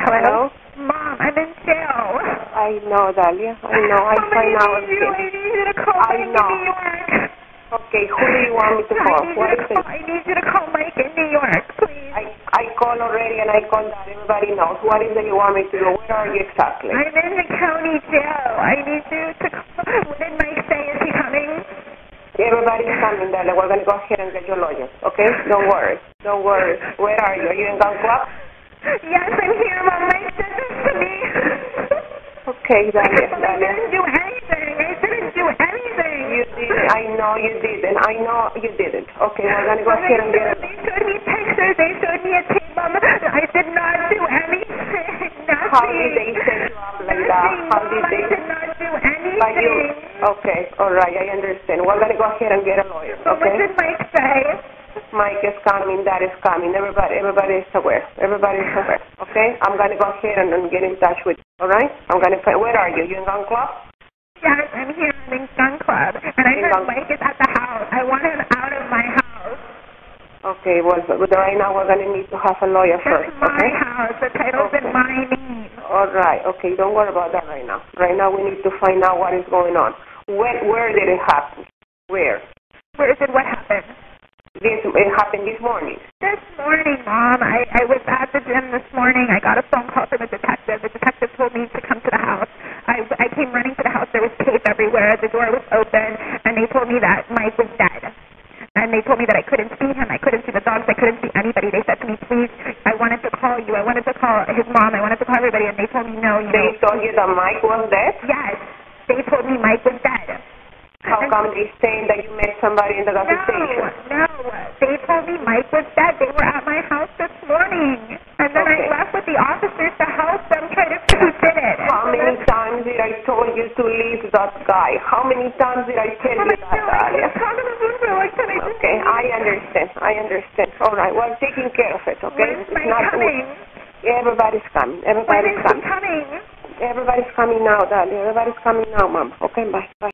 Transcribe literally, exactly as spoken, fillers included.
Hello? Mom, I'm in jail. I know, Dahlia. I know. I Mom, find I out. need you. I need you to call I Mike know. in New York. Okay, who do you want me to call? I need, What you is to it? call, I need you to call Mike in New York, please. I, I called already and I called that. Everybody knows. What is it you want me to do? Where are you exactly? I'm in the county jail. I need you to call. What did Mike say? Is he coming? Everybody's coming, Dahlia. We're going to go ahead and get your lawyer. Okay? Don't worry. Don't worry. Where are you? Are you in Gun Club? Yes, I'm here, Mom. Mike did this to me. Okay, Dahlia. I Dahlia. didn't do anything. I didn't do anything. You didn't. I know you didn't. I know you didn't. Okay, we're going to go ahead and get it. They showed me pictures. They showed me a tape, Mom. I did not do anything. Nothing. How did they set you up like that? How did they? I did not do anything. Like you? Okay, all right, I understand. We're going to go ahead and get a lawyer, But okay? what did Mike say? Mike is coming, Dad is coming. Everybody, everybody is aware. Everybody is aware, okay? I'm going to go ahead and, and get in touch with you, all right? I'm going to find, where are you? You in Gun Club? Yes, I'm here in Gun Club. And I In heard Gun- Mike is at the house. I want him out of my house. Okay, well, but right now we're going to need to have a lawyer first, That's my okay? house. The title's in Okay. my name. All right, okay, don't worry about that right now. Right now we need to find out what is going on. Where, where did it happen? Where? Where did what happen? This, it happened this morning. This morning, Mom, I, I was at the gym this morning. I got a phone call from a detective. The detective told me to come to the house. I, I came running to the house. There was tape everywhere. The door was open, and they told me that Mike was dead. And they told me that I couldn't see him. I couldn't see the dogs. I couldn't see anybody. They said to me, please, I wanted to call you. I wanted to call his mom. I wanted to call everybody. And they told me, no, you They know. told you that Mike was dead? Yes. They told me Mike was dead. How come they saying that you met somebody in the gas station? No, no. They told me Mike was dead. They were at my house this morning. And then Okay. I left with the officers to help them try to figure who did it. How many times did I told you to leave that guy? How many times did I tell you that, Dahlia? Okay, I understand. I understand. All right, well, taking care of it, okay? When is Mike coming? Everybody's coming. When Everybody's is he coming. coming? Everybody's coming now, Dahlia. Everybody's coming now, Mom. Okay, bye. Bye.